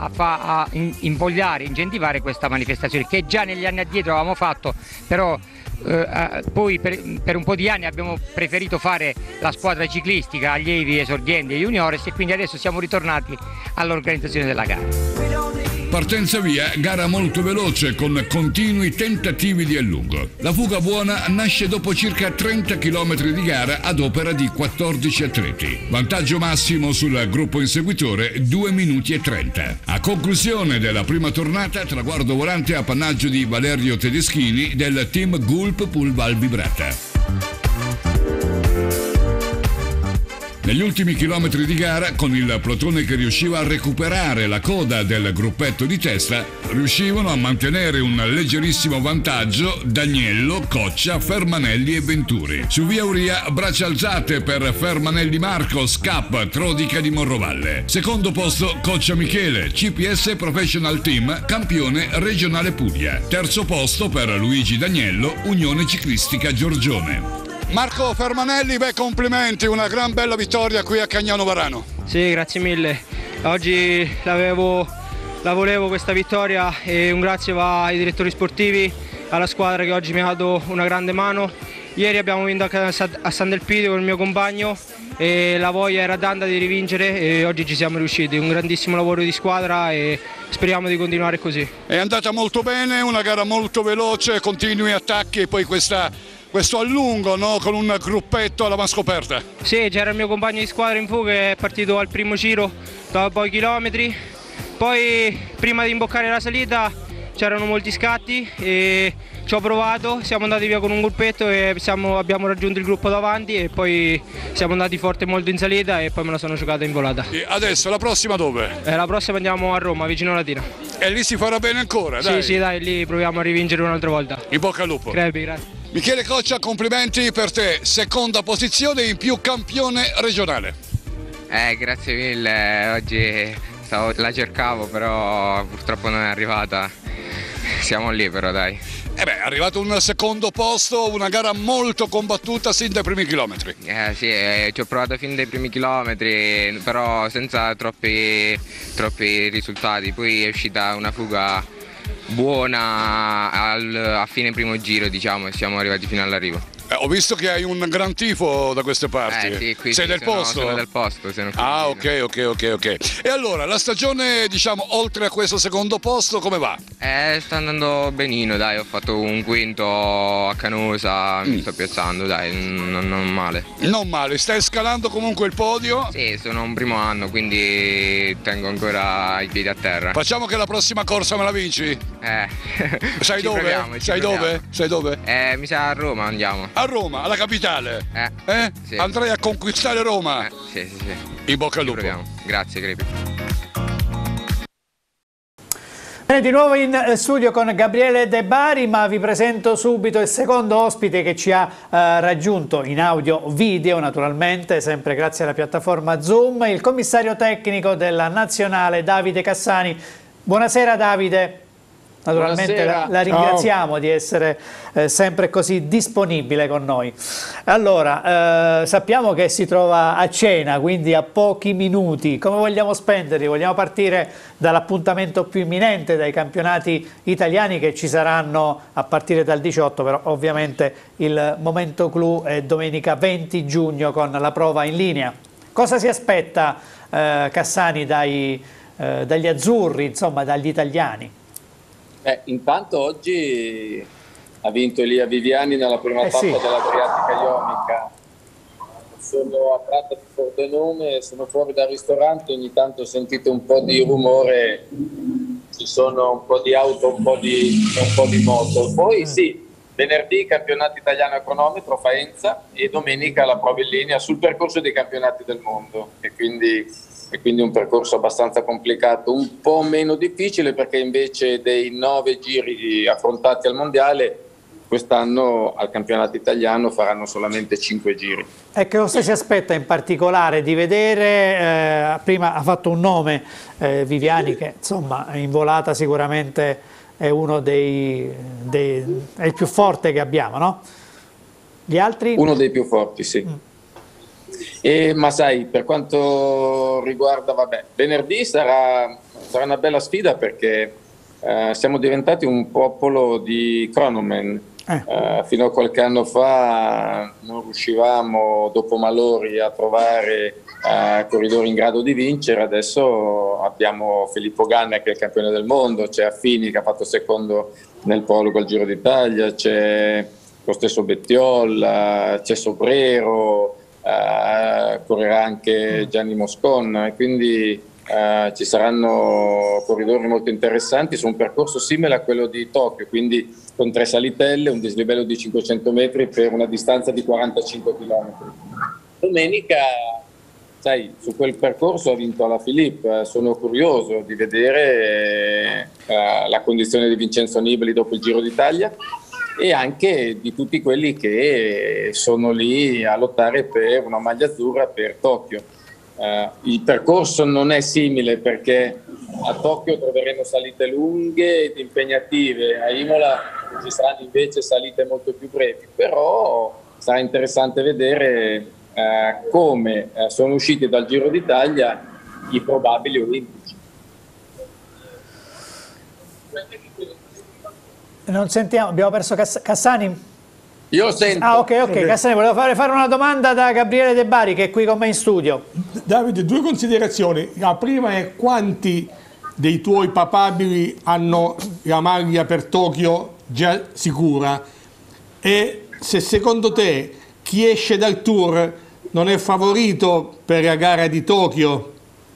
a invogliare, incentivare questa manifestazione che già negli anni addietro avevamo fatto, però poi per un po' di anni abbiamo preferito fare la squadra ciclistica, allievi, esordienti e juniores, e quindi adesso siamo ritornati all'organizzazione della gara. Partenza via, gara molto veloce con continui tentativi di allungo. La fuga buona nasce dopo circa 30 km di gara ad opera di 14 atleti. Vantaggio massimo sul gruppo inseguitore 2 minuti e 30. A conclusione della prima tornata, traguardo volante appannaggio di Valerio Tedeschini del team Gulp Pool Val Vibrata. Negli ultimi chilometri di gara, con il plotone che riusciva a recuperare la coda del gruppetto di testa, riuscivano a mantenere un leggerissimo vantaggio Daniello, Coccia, Fermanelli e Venturi. Su Via Uria, braccia alzate per Fermanelli Marco, Scap, Trodica di Morrovalle. Secondo posto Coccia Michele, CPS Professional Team, campione regionale Puglia. Terzo posto per Luigi Daniello, Unione Ciclistica Giorgione. Marco Fermanelli, complimenti, una gran bella vittoria qui a Cagnano Varano. Sì, grazie mille. Oggi la volevo questa vittoria, e un grazie va ai direttori sportivi, alla squadra che oggi mi ha dato una grande mano, ieri abbiamo vinto a San Delpidio con il mio compagno e la voglia era tanta di rivincere e oggi ci siamo riusciti. Un grandissimo lavoro di squadra e speriamo di continuare così. È andata molto bene, una gara molto veloce, continui attacchi e poi questo allungo, no? Con un gruppetto alla man scoperta. Sì, c'era il mio compagno di squadra in fuga che è partito al primo giro dopo pochi chilometri, poi prima di imboccare la salita c'erano molti scatti e ci ho provato, siamo andati via con un gruppetto e abbiamo raggiunto il gruppo davanti e poi siamo andati forte molto in salita e poi me la sono giocata in volata. E adesso la prossima dove? La prossima andiamo a Roma, vicino a Latina. E lì si farà bene ancora, dai? Sì, dai, lì proviamo a rivincere un'altra volta. In bocca al lupo. Grazie. Michele Coccia, complimenti per te, seconda posizione in più campione regionale. Grazie mille, oggi la cercavo però purtroppo non è arrivata, siamo lì però dai. È arrivato un secondo posto, una gara molto combattuta sin dai primi chilometri. Sì, ci ho provato fin dai primi chilometri, però senza troppi risultati, poi è uscita una fuga buona a fine primo giro, diciamo, e siamo arrivati fino all'arrivo. Ho visto che hai un gran tifo da queste parti. Sì, qui sei del posto? Sono del posto. Ok. E allora, la stagione, diciamo, oltre a questo secondo posto, come va? Sta andando benino, dai, ho fatto un quinto a Canosa, mi sto piazzando, dai, non male. Non male, stai scalando comunque il podio? Sì, sono un primo anno, quindi tengo ancora i piedi a terra. Facciamo che la prossima corsa me la vinci? Sai dove? Proviamo, Sai dove? Mi sa a Roma andiamo. A Roma, alla capitale? Sì. Andrai a conquistare Roma? Sì. In bocca al lupo. Proviamo. Grazie, Crepi. Di nuovo in studio con Gabriele De Bari, ma vi presento subito il secondo ospite che ci ha raggiunto in audio video, naturalmente, sempre grazie alla piattaforma Zoom, il commissario tecnico della Nazionale Davide Cassani. Buonasera Davide. Naturalmente la ringraziamo di essere sempre così disponibile con noi. Allora, sappiamo che si trova a cena, quindi a pochi minuti. Come vogliamo spenderli? Vogliamo partire dall'appuntamento più imminente, dai campionati italiani che ci saranno a partire dal 18, però ovviamente il momento clou è domenica 20 giugno con la prova in linea. Cosa si aspetta Cassani dagli azzurri, insomma dagli italiani? Intanto oggi ha vinto Elia Viviani nella prima tappa dell'Adriatica Ionica. Sono a Prato di Pordenone, sono fuori dal ristorante, ogni tanto sentite un po' di rumore, ci sono un po' di auto, un po' di moto. Poi venerdì campionato italiano a cronometro Faenza e domenica la prova in linea sul percorso dei campionati del mondo e quindi un percorso abbastanza complicato, un po' meno difficile perché invece dei 9 giri affrontati al mondiale quest'anno al campionato italiano faranno solamente 5 giri. E che cosa si aspetta in particolare di vedere? Prima ha fatto un nome Viviani che insomma in volata sicuramente è uno è il più forte che abbiamo, no? Gli altri? Uno dei più forti, sì. Ma sai, per quanto riguarda, venerdì sarà una bella sfida perché siamo diventati un popolo di cronomen. Fino a qualche anno fa non riuscivamo, dopo Malori, a trovare corridori in grado di vincere. Adesso abbiamo Filippo Ganna che è il campione del mondo, c'è Affini che ha fatto secondo nel prologo al Giro d'Italia, c'è lo stesso Bettiol, c'è Sobrero, correrà anche Gianni Moscon, quindi ci saranno corridori molto interessanti su un percorso simile a quello di Tokyo, quindi con 3 salitelle, un dislivello di 500 metri per una distanza di 45 km. Domenica, sai, su quel percorso ha vinto la Philippe, sono curioso di vedere la condizione di Vincenzo Nibali dopo il Giro d'Italia e anche di tutti quelli che sono lì a lottare per una maglia azzurra per Tokyo. Il percorso non è simile perché a Tokyo troveremo salite lunghe ed impegnative, a Imola ci saranno invece salite molto più brevi, però sarà interessante vedere come sono usciti dal Giro d'Italia i probabili olimpici. Non sentiamo, abbiamo perso Cassani? Io sento. Ah, ok. Cassani, volevo fare una domanda da Gabriele De Bari, che è qui con me in studio. Davide, 2 considerazioni. La prima è: quanti dei tuoi papabili hanno la maglia per Tokyo già sicura? E se secondo te chi esce dal Tour non è favorito per la gara di Tokyo?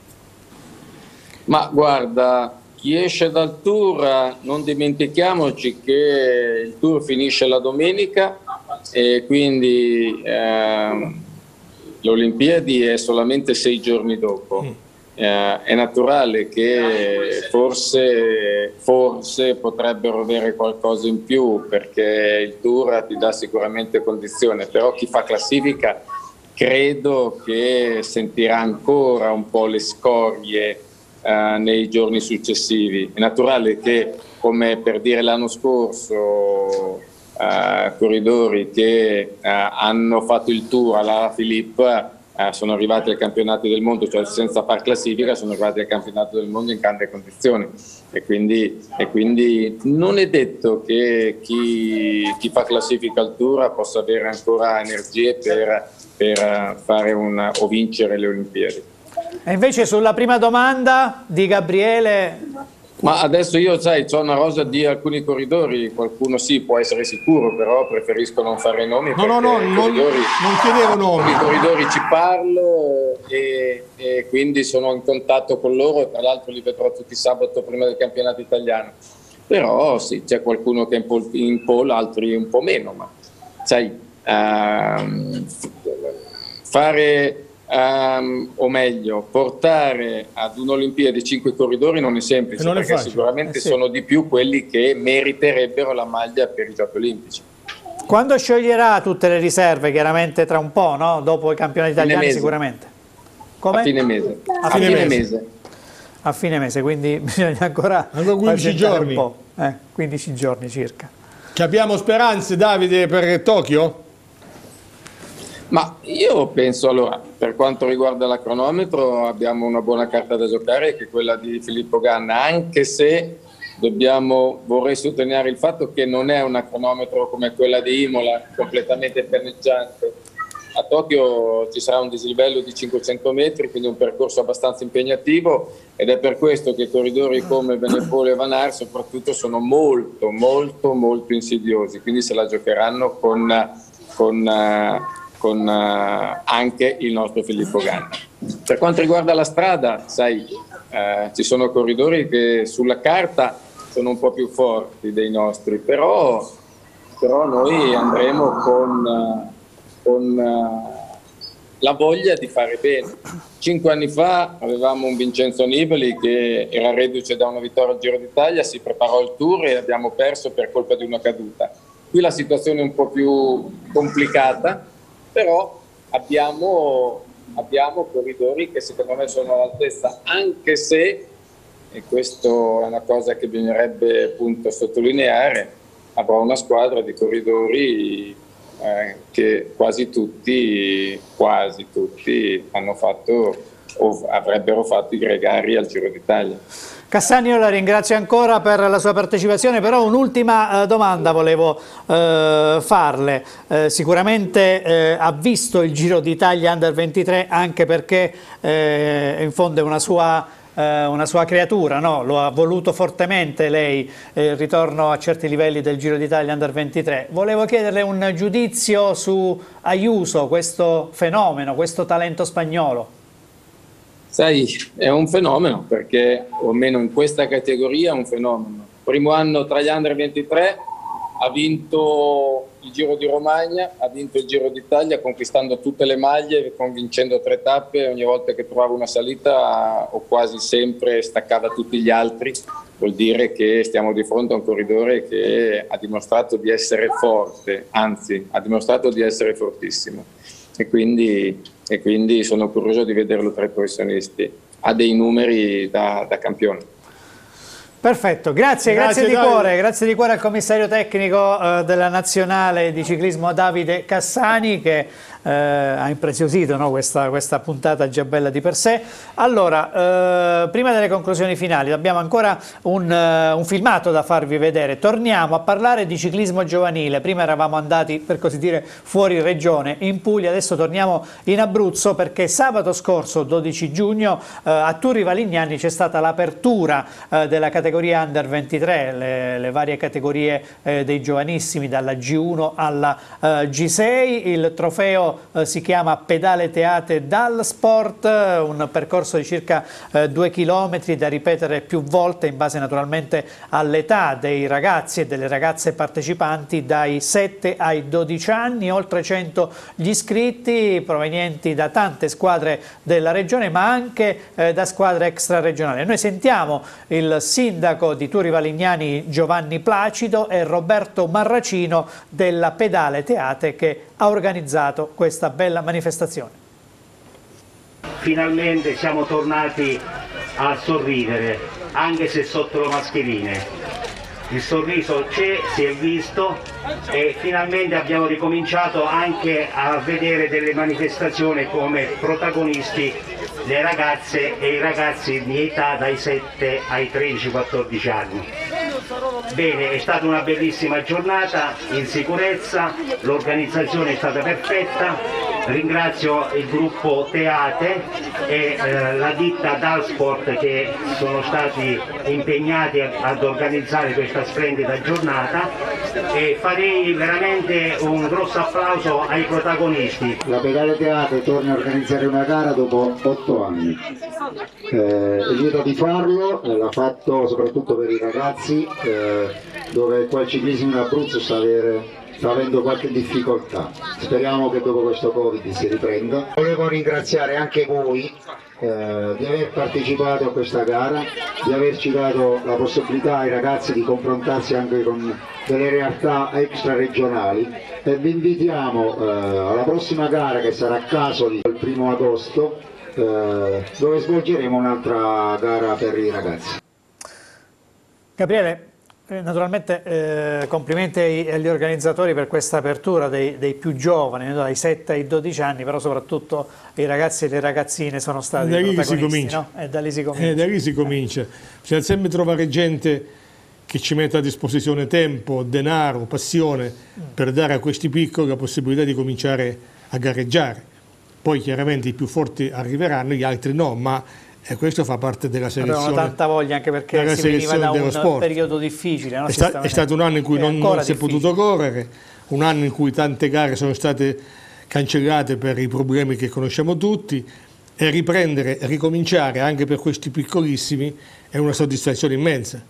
Ma guarda, chi esce dal Tour, non dimentichiamoci che il Tour finisce la domenica e quindi le Olimpiadi è solamente 6 giorni dopo. È naturale che forse potrebbero avere qualcosa in più, perché il Tour ti dà sicuramente condizione, però chi fa classifica credo che sentirà ancora un po' le scorie nei giorni successivi. È naturale che, come per dire l'anno scorso, corridori che hanno fatto il Tour alla Philippe sono arrivati ai campionati del mondo, cioè senza far classifica, sono arrivati al campionato del mondo in grandi condizioni, e quindi non è detto che chi fa classifica al Tour possa avere ancora energie per fare o vincere le Olimpiadi. E invece sulla prima domanda di Gabriele... Ma adesso io, sai, ho una rosa di alcuni corridori, qualcuno sì, può essere sicuro, però preferisco non fare nomi. No, non chiedevo nomi. I corridori ci parlo e quindi sono in contatto con loro, e tra l'altro li vedrò tutti sabato prima del campionato italiano. Però sì, c'è qualcuno che è in pole, altri un po' meno, ma sai, fare... o meglio, portare ad un'Olimpiade 5 corridori non è semplice, non perché sicuramente sono di più quelli che meriterebbero la maglia per i Giochi Olimpici. Quando scioglierà tutte le riserve? Chiaramente tra un po', no? Dopo i campionati italiani sicuramente. Come? A fine mese. A fine mese, quindi bisogna ancora 15 giorni. Un po'. 15 giorni circa. Che abbiamo speranze, Davide, per Tokyo? Ma io penso, allora, per quanto riguarda la cronometro abbiamo una buona carta da giocare, che è quella di Filippo Ganna, anche se vorrei sottolineare il fatto che non è una cronometro come quella di Imola, completamente penneggiante. A Tokyo ci sarà un dislivello di 500 metri, quindi un percorso abbastanza impegnativo, ed è per questo che corridori come Benepolo e Van Aert soprattutto sono molto insidiosi, quindi se la giocheranno con anche il nostro Filippo Ganna. Per quanto riguarda la strada, sai, ci sono corridori che sulla carta sono un po' più forti dei nostri, però noi andremo con la voglia di fare bene. 5 anni fa avevamo un Vincenzo Nibali che era reduce da una vittoria al Giro d'Italia, si preparò al Tour e abbiamo perso per colpa di una caduta. Qui la situazione è un po' più complicata, però abbiamo corridori che secondo me sono all'altezza, anche se, e questo è una cosa che bisognerebbe appunto sottolineare, avrò una squadra di corridori che quasi tutti hanno fatto o avrebbero fatto i gregari al Giro d'Italia. Cassani, io la ringrazio ancora per la sua partecipazione, però un'ultima domanda volevo farle. Sicuramente ha visto il Giro d'Italia Under 23 anche perché in fondo è una sua creatura, no? Lo ha voluto fortemente lei, il ritorno a certi livelli del Giro d'Italia Under 23. Volevo chiederle un giudizio su Ayuso, questo fenomeno, questo talento spagnolo. Sai, è un fenomeno, perché o almeno in questa categoria è un fenomeno. Primo anno tra gli Under 23 ha vinto il Giro di Romagna, ha vinto il Giro d'Italia conquistando tutte le maglie, vincendo 3 tappe. Ogni volta che trovava una salita o quasi sempre staccava tutti gli altri. Vuol dire che stiamo di fronte a un corridore che ha dimostrato di essere forte, anzi ha dimostrato di essere fortissimo, e quindi sono curioso di vederlo tra i professionisti. Ha dei numeri da campione. Perfetto, grazie di cuore al commissario tecnico della nazionale di ciclismo Davide Cassani, che ha impreziosito, no? questa puntata già bella di per sé. Allora, prima delle conclusioni finali abbiamo ancora un filmato da farvi vedere. Torniamo a parlare di ciclismo giovanile. Prima eravamo andati, per così dire, fuori regione, in Puglia, adesso torniamo in Abruzzo, perché sabato scorso, 12 giugno, a Turri Valignani c'è stata l'apertura della categoria Under 23, le varie categorie dei giovanissimi, dalla G1 alla G6. Il trofeo si chiama Pedale Teate dal Sport, un percorso di circa 2 chilometri da ripetere più volte in base naturalmente all'età dei ragazzi e delle ragazze partecipanti, dai 7 ai 12 anni, oltre 100 gli iscritti provenienti da tante squadre della regione, ma anche da squadre extraregionali. Noi sentiamo il sindaco di Turri Valignani Giovanni Placido e Roberto Marracino della Pedale Teate, che ha organizzato questa bella manifestazione. Finalmente siamo tornati a sorridere, anche se sotto le mascherine. Il sorriso c'è, si è visto, e finalmente abbiamo ricominciato anche a vedere delle manifestazioni come protagonisti le ragazze e i ragazzi di età dai 7 ai 13-14 anni. Bene, è stata una bellissima giornata in sicurezza, l'organizzazione è stata perfetta. Ringrazio il gruppo Teate e la ditta Dalsport, che sono stati impegnati ad organizzare questa splendida giornata, e farei veramente un grosso applauso ai protagonisti. La Pedale Teate torna a organizzare una gara dopo 8 anni. È lieto di farlo, l'ha fatto soprattutto per i ragazzi, dove qua il ciclismo in Abruzzo sta avendo qualche difficoltà. Speriamo che dopo questo Covid si riprenda. Volevo ringraziare anche voi di aver partecipato a questa gara, di averci dato la possibilità ai ragazzi di confrontarsi anche con delle realtà extraregionali, e vi invitiamo alla prossima gara, che sarà a Casoli il 1° agosto, dove svolgeremo un'altra gara per i ragazzi. Gabriele, naturalmente complimenti agli organizzatori per questa apertura dei più giovani, dai 7 ai 12 anni, però soprattutto i ragazzi e le ragazzine sono stati protagonisti, no? E da lì si comincia. Da lì si comincia. Bisogna sempre trovare gente che ci metta a disposizione tempo, denaro, passione, per dare a questi piccoli la possibilità di cominciare a gareggiare. Poi chiaramente i più forti arriveranno, gli altri no, ma questo fa parte della selezione. Avevano tanta voglia, anche perché si veniva da un periodo difficile. No? È stato un anno in cui non si è potuto correre, un anno in cui tante gare sono state cancellate per i problemi che conosciamo tutti, e riprendere, ricominciare anche per questi piccolissimi è una soddisfazione immensa.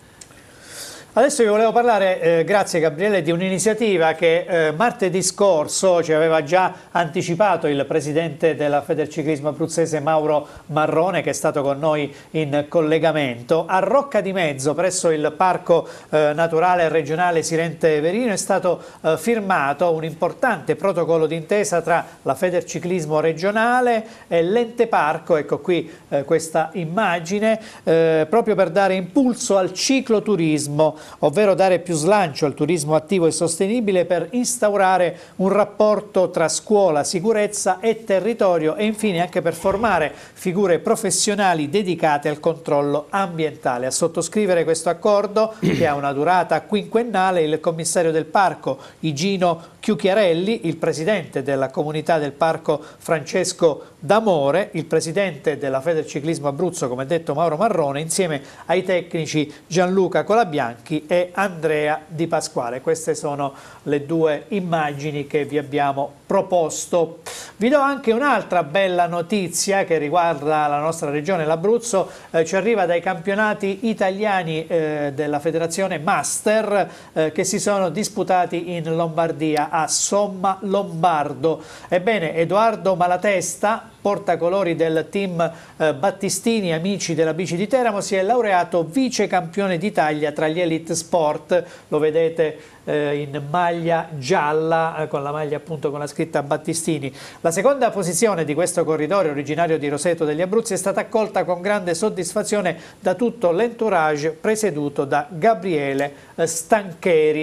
Adesso vi volevo parlare, grazie Gabriele, di un'iniziativa che martedì scorso ci aveva già anticipato il presidente della Federciclismo Abruzzese Mauro Marrone, che è stato con noi in collegamento. A Rocca di Mezzo, presso il Parco Naturale Regionale Sirente Verino, è stato firmato un importante protocollo d'intesa tra la Federciclismo regionale e l'ente parco, ecco qui questa immagine, proprio per dare impulso al cicloturismo, ovvero dare più slancio al turismo attivo e sostenibile, per instaurare un rapporto tra scuola, sicurezza e territorio, e infine anche per formare figure professionali dedicate al controllo ambientale. A sottoscrivere questo accordo, che ha una durata quinquennale, il commissario del parco Igino Chiuchiarelli, il presidente della comunità del parco Francesco D'Amore, il presidente della Federciclismo Abruzzo, come detto Mauro Marrone, insieme ai tecnici Gianluca Colabianchi e Andrea Di Pasquale. Queste sono le due immagini che vi abbiamo proposto. Vi do anche un'altra bella notizia che riguarda la nostra regione, l'Abruzzo. Ci arriva dai campionati italiani della Federazione Master che si sono disputati in Lombardia, a Somma Lombardo. Ebbene, Edoardo Malatesta, portacolori del team Battistini Amici della Bici di Teramo, si è laureato vice campione d'Italia tra gli Elite Sport. Lo vedete in maglia gialla, con la maglia appunto con la scritta Battistini. La seconda posizione di questo corridore, originario di Roseto degli Abruzzi, è stata accolta con grande soddisfazione da tutto l'entourage presieduto da Gabriele Stancheri.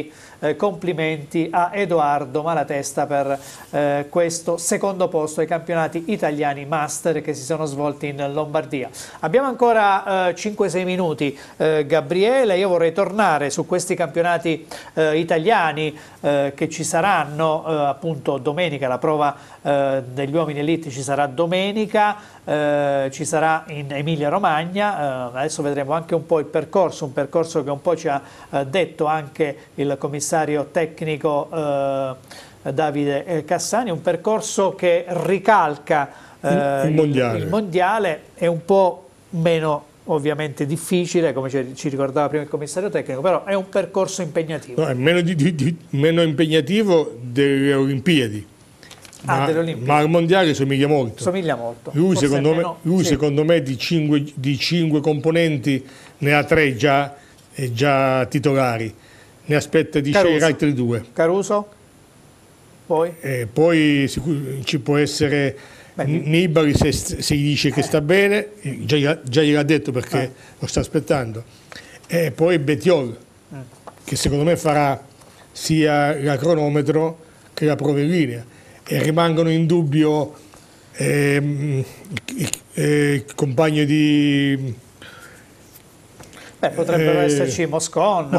complimenti a Edoardo Malatesta per questo secondo posto ai campionati italiani Master che si sono svolti in Lombardia. Abbiamo ancora 5-6 minuti, Gabriele, io vorrei tornare su questi campionati italiani che ci saranno appunto domenica, la prova degli uomini elite ci sarà domenica, ci sarà in Emilia Romagna, adesso vedremo anche un po' il percorso, un percorso che un po' ci ha detto anche il commissario tecnico Davide Cassani, un percorso che ricalca il mondiale, è un po' meno ovviamente difficile, come ci ricordava prima il commissario tecnico, però è un percorso impegnativo. No, è meno impegnativo delle Olimpiadi. Ma al mondiale somiglia molto. Somiglia molto. Lui, secondo me di 5 componenti ne ha 3 già titolari, ne aspetta di scegliere altri 2. Caruso? Poi ci può essere Nibali se gli dice che sta bene, già gliel'ha detto perché lo sta aspettando. E poi Bettiol, che secondo me farà sia la cronometro che la prova in linea. E rimangono in dubbio il compagno di... potrebbero esserci Moscone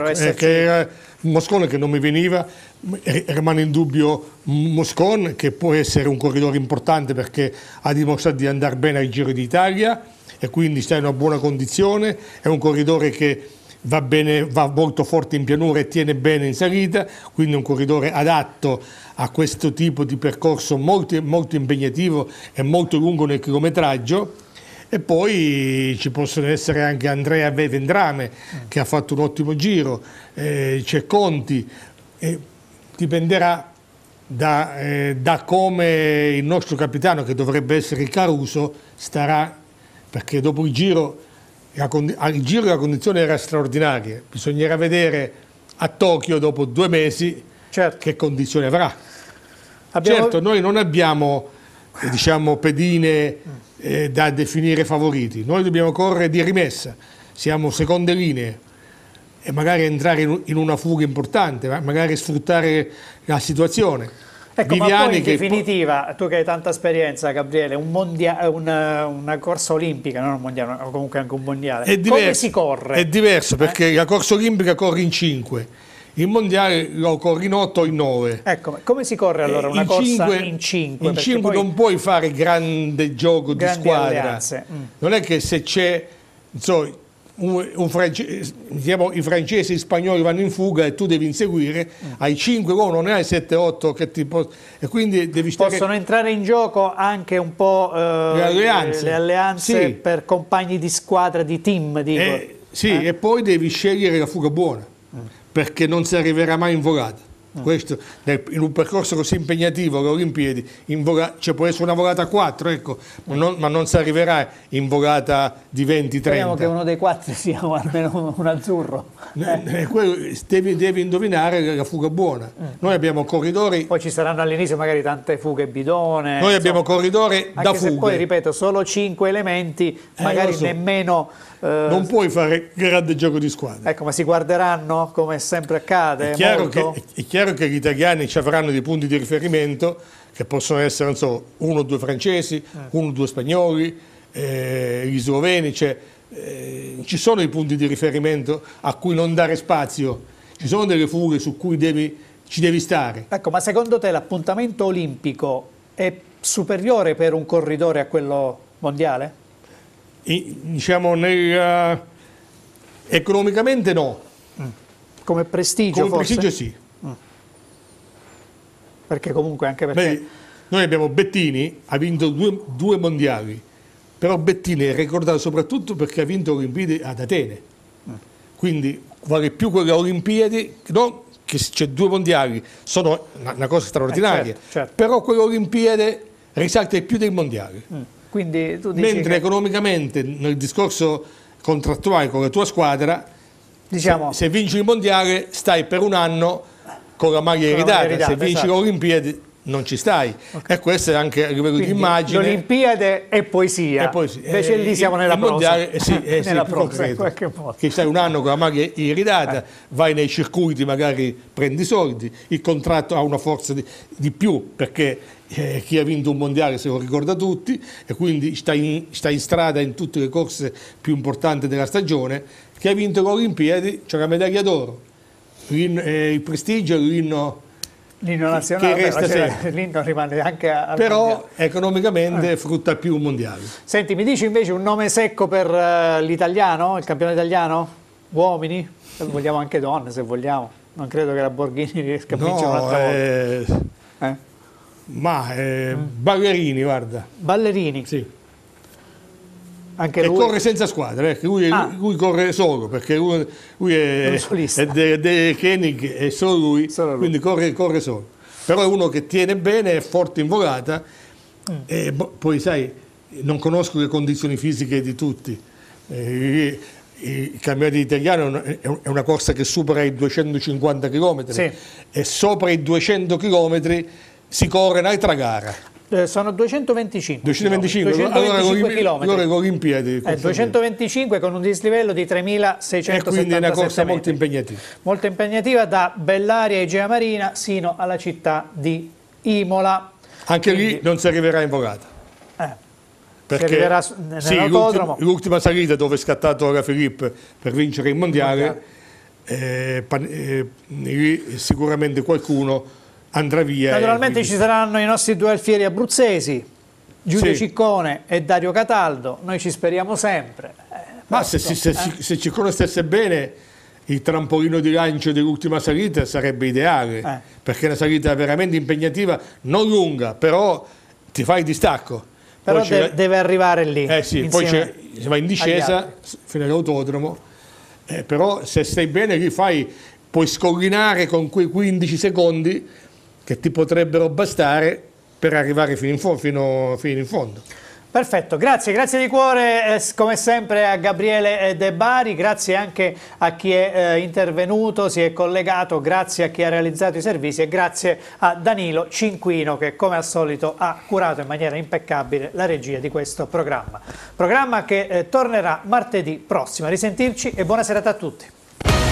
che non mi veniva, rimane in dubbio Moscone, che può essere un corridore importante perché ha dimostrato di andare bene al Giro d'Italia e quindi sta in una buona condizione, è un corridore che va bene, va molto forte in pianura e tiene bene in salita, quindi è un corridore adatto a questo tipo di percorso molto, molto impegnativo e molto lungo nel chilometraggio. E poi ci possono essere anche Andrea Vendrame che ha fatto un ottimo giro, c'è Conti, dipenderà da come il nostro capitano, che dovrebbe essere Caruso, starà, perché dopo il giro al giro la condizione era straordinaria, bisognerà vedere a Tokyo dopo 2 mesi che condizione avrà. Certo, noi non abbiamo diciamo pedine da definire favoriti, noi dobbiamo correre di rimessa, siamo seconde linee e magari entrare in una fuga importante, magari sfruttare la situazione. Ecco, Viviani, ma poi in definitiva, tu che hai tanta esperienza, Gabriele, una corsa olimpica, non un mondiale, o comunque anche un mondiale, come si corre? È diverso, perché la corsa olimpica corre in 5, il mondiale lo corri in 8 o in 9. Ecco, come si corre allora una corsa in 5? In 5 non puoi fare grande gioco di squadra. Non è che se c'è, i francesi e gli spagnoli vanno in fuga e tu devi inseguire, hai 5 uomini, non ne hai 7-8 che e quindi devi stare... Possono entrare in gioco anche un po' le alleanze sì, per compagni di squadra, di team, dico. Sì, e poi devi scegliere la fuga buona, perché non si arriverà mai in volata. Questo, in un percorso così impegnativo, le Olimpiadi, ci può essere una volata a 4, ecco, ma non si arriverà in volata di 20-30. Speriamo che uno dei 4 sia almeno un azzurro. Devi indovinare la fuga buona. Noi abbiamo corridori... Poi ci saranno all'inizio magari tante fughe bidone. Noi abbiamo corridori da fughe. Poi, ripeto, solo 5 elementi, magari nemmeno... non puoi fare grande gioco di squadra. Ecco, ma si guarderanno come sempre accade? È chiaro che gli italiani ci avranno dei punti di riferimento che possono essere, non so, 1 o 2 francesi, 1 o 2 spagnoli, gli sloveni, ci sono i punti di riferimento a cui non dare spazio, ci sono delle fughe su cui ci devi stare. Ecco, ma secondo te l'appuntamento olimpico è superiore per un corridore a quello mondiale? Diciamo economicamente no. Come prestigio forse? Come prestigio sì. Perché comunque anche perché... noi abbiamo Bettini, ha vinto 2 mondiali, però Bettini è ricordato soprattutto perché ha vinto le Olimpiadi ad Atene. Quindi vale più quelle Olimpiadi, no? Che c'è 2 mondiali, sono una cosa straordinaria, certo. Però quelle Olimpiadi risalta più dei mondiali. Quindi tu dici mentre economicamente nel discorso contrattuale con la tua squadra, diciamo, se vinci il mondiale stai per un anno con la maglia iridata, se vinci le Olimpiadi non ci stai. Okay. E questo è anche a livello di immagine. L'Olimpiade è poesia. Invece lì siamo nella prosa. Nella prosa, in qualche modo. Che stai un anno con la maglia iridata, vai nei circuiti, magari prendi soldi, il contratto ha una forza di più, perché chi ha vinto un mondiale se lo ricorda tutti, e quindi sta in strada in tutte le corse più importanti della stagione. Chi ha vinto le Olimpiadi c'è la medaglia d'oro, il prestigio, l'inno nazionale, che resta l'inno rimane anche al però mondiale. Economicamente frutta più un mondiale. Senti, mi dici invece un nome secco per l'italiano, il campione italiano? Uomini? Vogliamo anche donne se vogliamo, non credo che la Borghini riesca a vincere un'altra volta. Ballerini, guarda. Ballerini? Sì. Anche e lui corre senza squadra, lui corre solo, perché lui è De Koenig, è solo lui, quindi corre solo. Però è uno che tiene bene, è forte in volata, e poi sai, non conosco le condizioni fisiche di tutti. Il campionato italiano è una corsa che supera i 250 km, e sopra i 200 km si corre un'altra gara. Sono 225 allora km. Le Olimpiadi 225 con un dislivello di 3.677 e quindi è una corsa molto impegnativa. Molto impegnativa, da Bellaria Egea Marina sino alla città di Imola. Anche lì non si arriverà in volata. Perché l'ultima salita dove è scattato Alaphilippe per vincere il mondiale, sicuramente qualcuno andrà via. Naturalmente ci saranno i nostri due alfieri abruzzesi, Giulio Ciccone e Dario Cataldo. Noi ci speriamo sempre. Ma se Ciccone stesse bene, il trampolino di lancio dell'ultima salita sarebbe ideale, perché è una salita veramente impegnativa, non lunga, però ti fai il distacco. Però deve arrivare lì. Poi si va in discesa fino all'autodromo, però se stai bene lì puoi scollinare con quei 15 secondi che ti potrebbero bastare per arrivare fino in fondo. Perfetto, grazie di cuore come sempre a Gabriele De Bari, grazie anche a chi è intervenuto, si è collegato, grazie a chi ha realizzato i servizi e grazie a Danilo Cinquino che come al solito ha curato in maniera impeccabile la regia di questo programma. Programma che tornerà martedì prossimo. A risentirci e buona serata a tutti.